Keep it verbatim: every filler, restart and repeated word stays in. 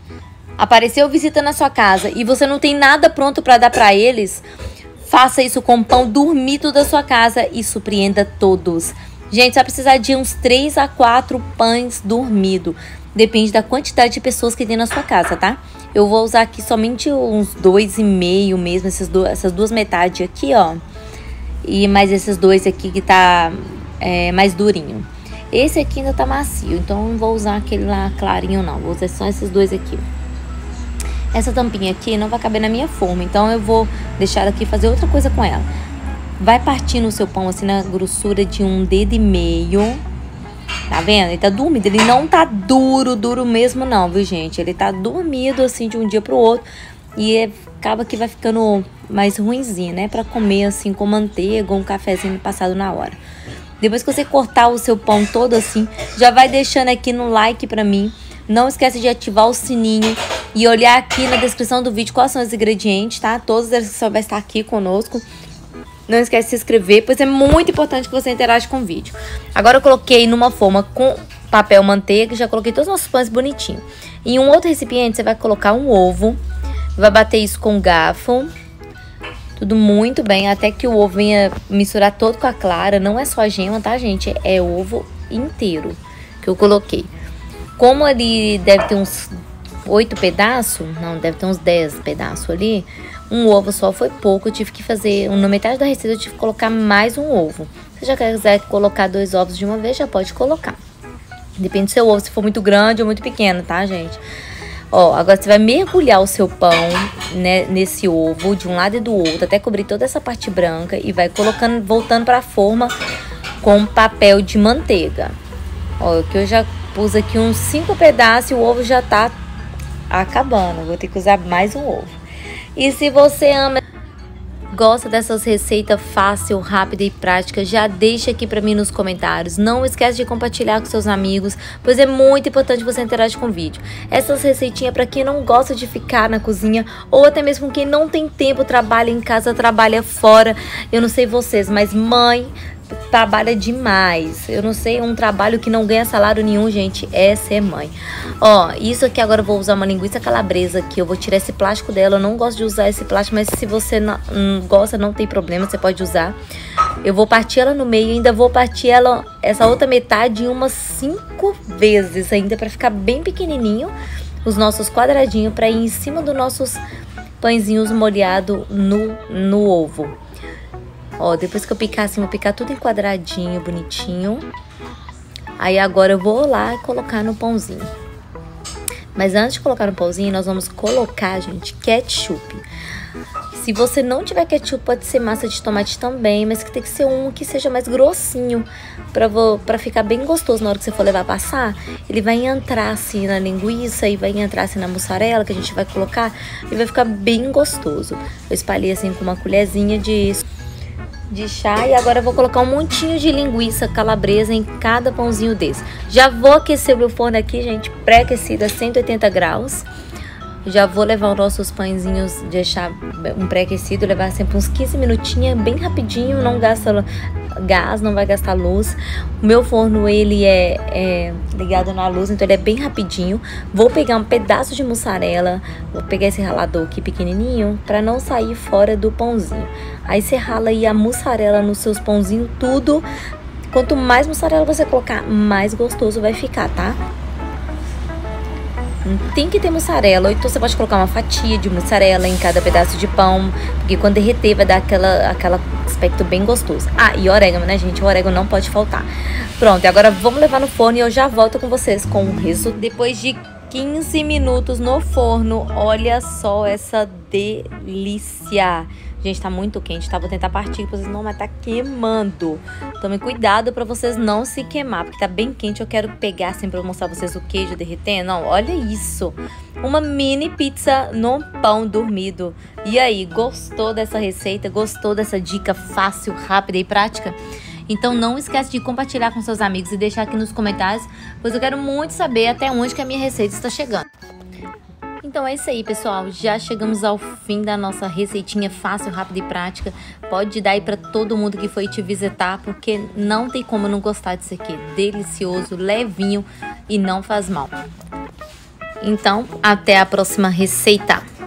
Apareceu visita na sua casa e você não tem nada pronto para dar para eles, faça isso com pão dormido da sua casa e surpreenda todos. Gente, você vai precisar de uns três a quatro pães dormido. Depende da quantidade de pessoas que tem na sua casa, tá? Eu vou usar aqui somente uns dois e meio mesmo, essas duas, essas duas metades aqui, ó. E mais esses dois aqui que tá é, mais durinho. Esse aqui ainda tá macio, então não vou usar aquele lá clarinho não. Vou usar só esses dois aqui. Essa tampinha aqui não vai caber na minha forma, então eu vou deixar ela aqui e fazer outra coisa com ela. Vai partindo o seu pão assim na grossura de um dedo e meio. Tá vendo? Ele tá dormido, ele não tá duro, duro mesmo não, viu, gente? Ele tá dormido assim de um dia pro outro e é, acaba que vai ficando mais ruinzinho, né? Pra comer assim com manteiga ou um cafezinho passado na hora. Depois que você cortar o seu pão todo assim, já vai deixando aqui no like pra mim. Não esquece de ativar o sininho e olhar aqui na descrição do vídeo quais são os ingredientes, tá? Todos eles só vai estar aqui conosco. Não esquece de se inscrever, pois é muito importante que você interaja com o vídeo. Agora eu coloquei numa forma com papel manteiga, já coloquei todos os nossos pães bonitinhos. Em um outro recipiente você vai colocar um ovo, vai bater isso com um garfo. Tudo muito bem, até que o ovo venha misturar todo com a clara. Não é só a gema, tá, gente? É ovo inteiro que eu coloquei. Como ali deve ter uns oito pedaços, não, deve ter uns dez pedaços ali, um ovo só foi pouco, eu tive que fazer, na metade da receita eu tive que colocar mais um ovo. Se já quiser colocar dois ovos de uma vez, já pode colocar. Depende do seu ovo, se for muito grande ou muito pequeno, tá, gente? Ó, agora você vai mergulhar o seu pão, né, nesse ovo, de um lado e do outro, até cobrir toda essa parte branca e vai colocando, voltando pra forma com papel de manteiga. Ó, que eu já pus aqui uns cinco pedaços e o ovo já tá acabando. Vou ter que usar mais um ovo. E se você ama, gosta dessas receitas fácil, rápida e prática, já deixa aqui pra mim nos comentários. Não esquece de compartilhar com seus amigos, pois é muito importante você interagir com o vídeo. Essas receitinhas pra quem não gosta de ficar na cozinha, ou até mesmo quem não tem tempo, trabalha em casa, trabalha fora. Eu não sei vocês, mas mãe trabalha demais. Eu não sei, um trabalho que não ganha salário nenhum, gente, é ser mãe. Ó, isso aqui agora eu vou usar uma linguiça calabresa aqui. Eu vou tirar esse plástico dela. Eu não gosto de usar esse plástico, mas se você não, não gosta, não tem problema, você pode usar. Eu vou partir ela no meio, ainda vou partir ela, essa outra metade, em umas cinco vezes ainda, pra ficar bem pequenininho os nossos quadradinhos, pra ir em cima dos nossos pãezinhos molhados no, no ovo. Ó, depois que eu picar assim, vou picar tudo em quadradinho, bonitinho. Aí agora eu vou lá e colocar no pãozinho. Mas antes de colocar no pãozinho, nós vamos colocar, gente, ketchup. Se você não tiver ketchup, pode ser massa de tomate também, mas que tem que ser um que seja mais grossinho, pra, pra ficar bem gostoso na hora que você for levar a passar. Ele vai entrar assim na linguiça e vai entrar assim na mussarela que a gente vai colocar e vai ficar bem gostoso. Eu espalhei assim com uma colherzinha de... de chá e agora eu vou colocar um montinho de linguiça calabresa em cada pãozinho desse. Já vou aquecer o meu forno aqui, gente, pré-aquecido a cento e oitenta graus. Já vou levar os nossos pãezinhos, deixar um pré-aquecido, levar sempre uns quinze minutinhos, bem rapidinho, não gasta gás, não vai gastar luz. O meu forno, ele é, é ligado na luz, então ele é bem rapidinho. Vou pegar um pedaço de mussarela, vou pegar esse ralador aqui pequenininho, pra não sair fora do pãozinho. Aí você rala aí a mussarela nos seus pãozinhos, tudo. Quanto mais mussarela você colocar, mais gostoso vai ficar, tá? Tem que ter mussarela, ou então você pode colocar uma fatia de mussarela em cada pedaço de pão, porque quando derreter vai dar aquela, aquela aspecto bem gostoso. Ah, e orégano, né, gente? O orégano não pode faltar. Pronto, agora vamos levar no forno e eu já volto com vocês com o resultado. Depois de quinze minutos no forno, olha só essa delícia. Gente, tá muito quente, tá? Vou tentar partir pra vocês não, mas tá queimando. Tomem cuidado pra vocês não se queimar, porque tá bem quente. Eu quero pegar assim pra mostrar pra vocês o queijo derretendo. Não, olha isso. Uma mini pizza no pão dormido. E aí, gostou dessa receita? Gostou dessa dica fácil, rápida e prática? Então não esquece de compartilhar com seus amigos e deixar aqui nos comentários, pois eu quero muito saber até onde que a minha receita está chegando. Então é isso aí, pessoal. Já chegamos ao fim da nossa receitinha fácil, rápida e prática. Pode dar aí para todo mundo que foi te visitar, porque não tem como não gostar disso aqui. Delicioso, levinho e não faz mal. Então, até a próxima receita.